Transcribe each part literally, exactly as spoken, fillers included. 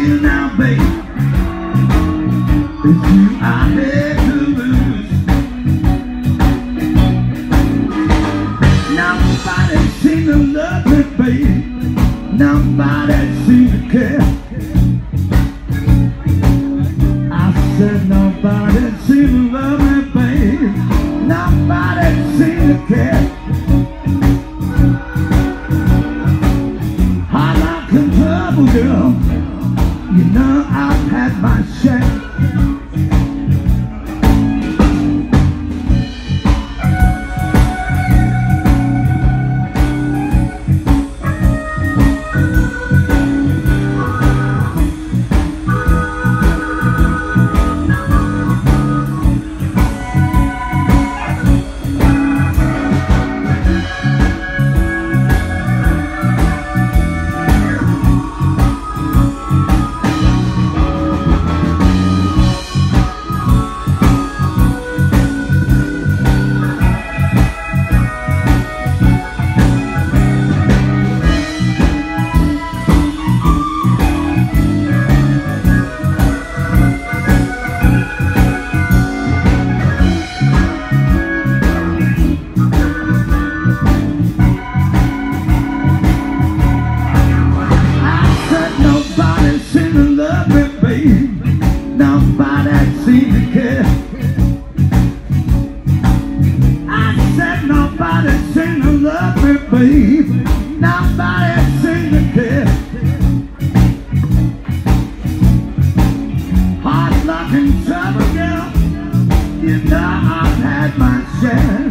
you now, babe. It's you I had to lose. Nobody seemed to love me, babe. Nobody seemed to care. I said nobody seemed to love me, babe. Nobody seemed to care. I like a trouble, girl. You know I've had my share. Nobody seemed to care. I said nobody seemed to love me, babe. Nobody seemed to care. Hard luck and trouble, girl. You know I've had my share.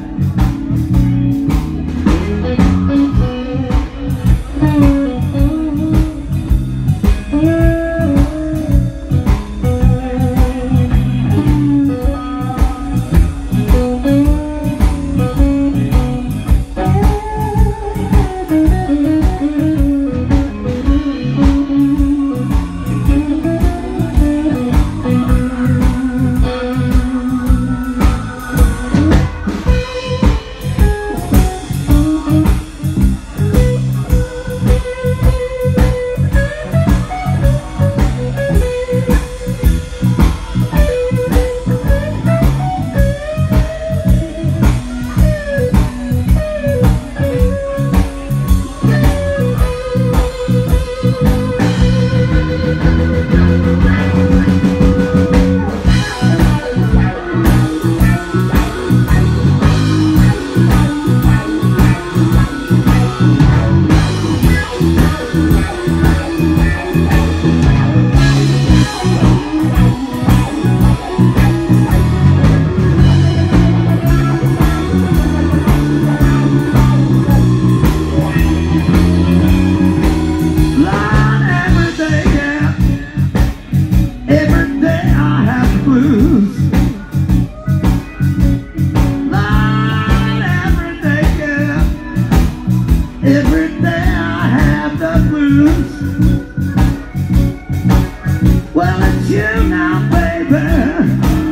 Every day I have the blues. Well, it's you now, baby.